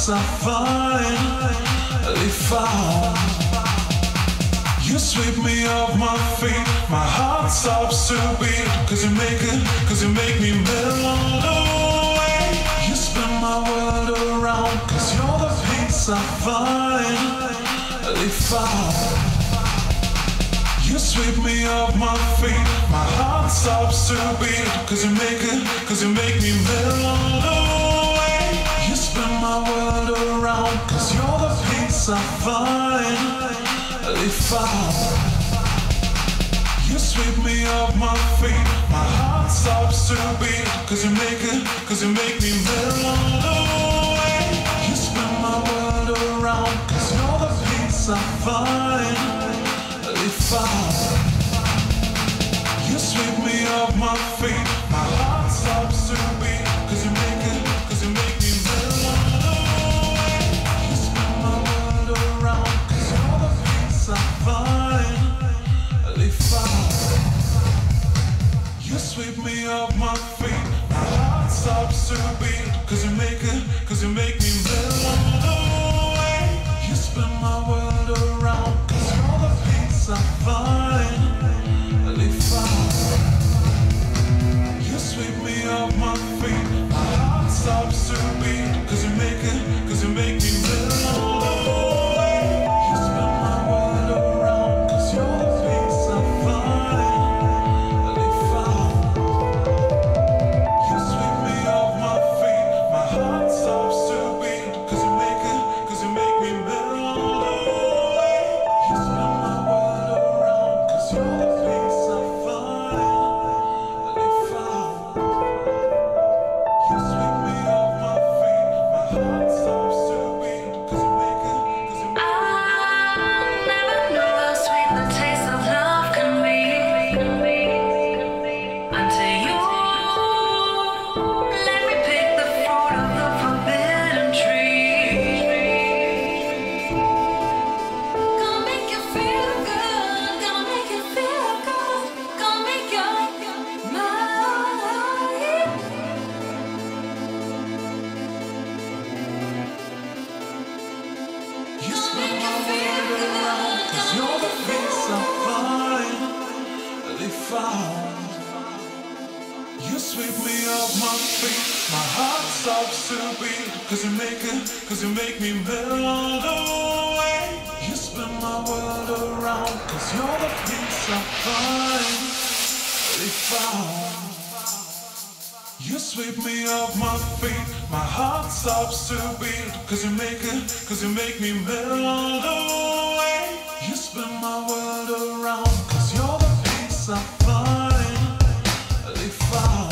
peace I finally found. You sweep me off my feet, my heart stops to beat. Cause you make me melt away. You spin my world around, cause you're the peace I finally found. You sweep me off my feet, my heart stops to beat. Cause you make me melt away. You spin my world around, cause you're the peace I finally found. You sweep me off my feet, my heart stops to beat. Cause you make me melt away. You spin my world around, cause you're the peace I finally found. You sweep me off my feet, my heart stops to beat. Cause you make me melt away. You spin my world around, cause you're the peace I finally found. You sweep me off my feet, my heart stops to beat. Cause you make me melt away. You spin my world around, cause you're the peace I finally found. You sweep me off my feet, my heart stops to beat. Cause you make me melt away. You spin my world around, cause you're the peace I finally found. You sweep me off my feet, my heart stops to beat. Cause you make me melt away. You spin my world around, cause you're the peace I finally found. You sweep me off my feet, my heart stops to beat. Cause you make I never knew how sweet the taste of love can be until you let me pick the fruit of the forbidden tree. Gonna make you feel good, gonna make you feel good, gonna make you mine. You spin my world around, cause you're the peace I finally found. You sweep me off my feet, my heart stops to beat. Cause you make me melt away. You spin my world around, cause you're the peace I finally found. You sweep me off my feet, my heart stops to beat. Cause you make me melt away. You spin my world around, cause you're the peace I finally found.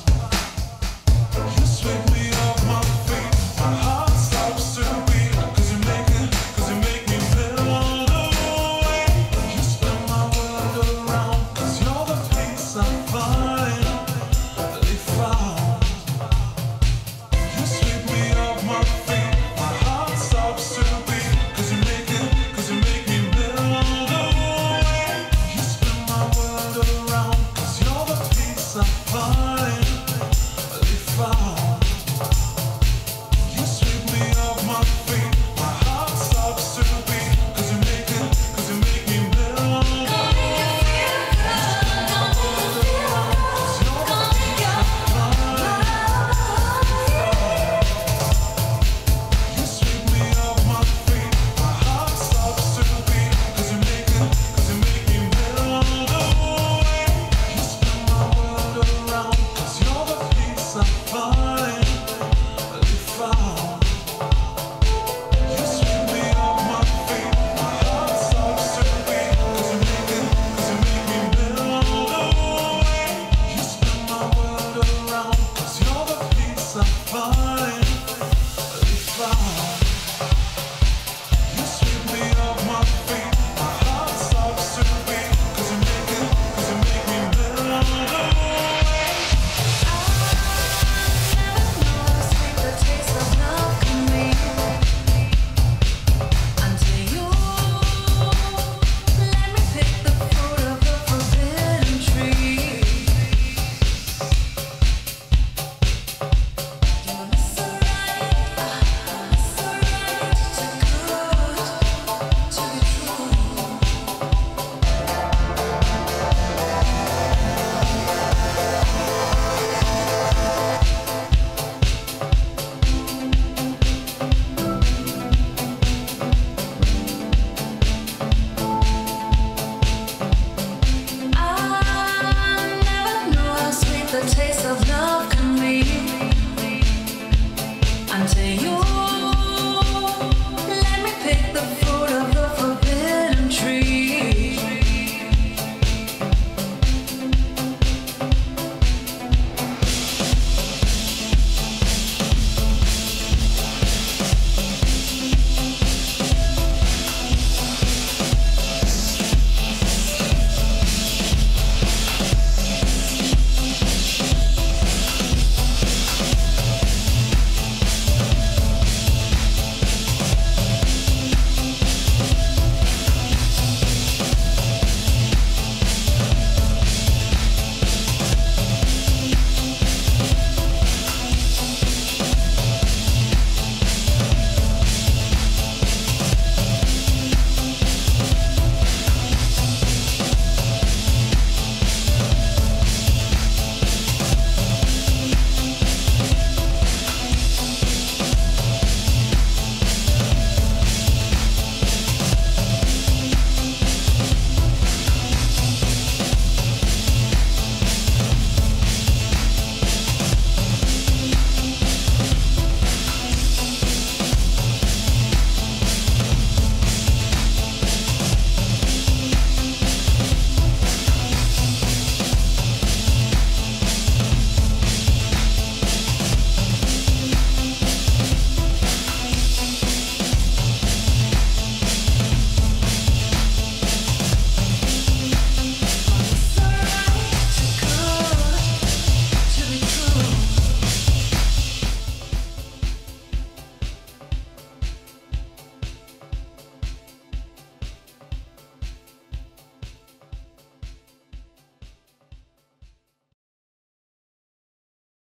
You sweep me off my feet, my heart stops to beat. Cause you make me melt away. You spin my world around, cause you're the peace I finally found. You sweep me off my feet, my heart stops to beat. Cause you make me melt away. You spin my world around. a fool.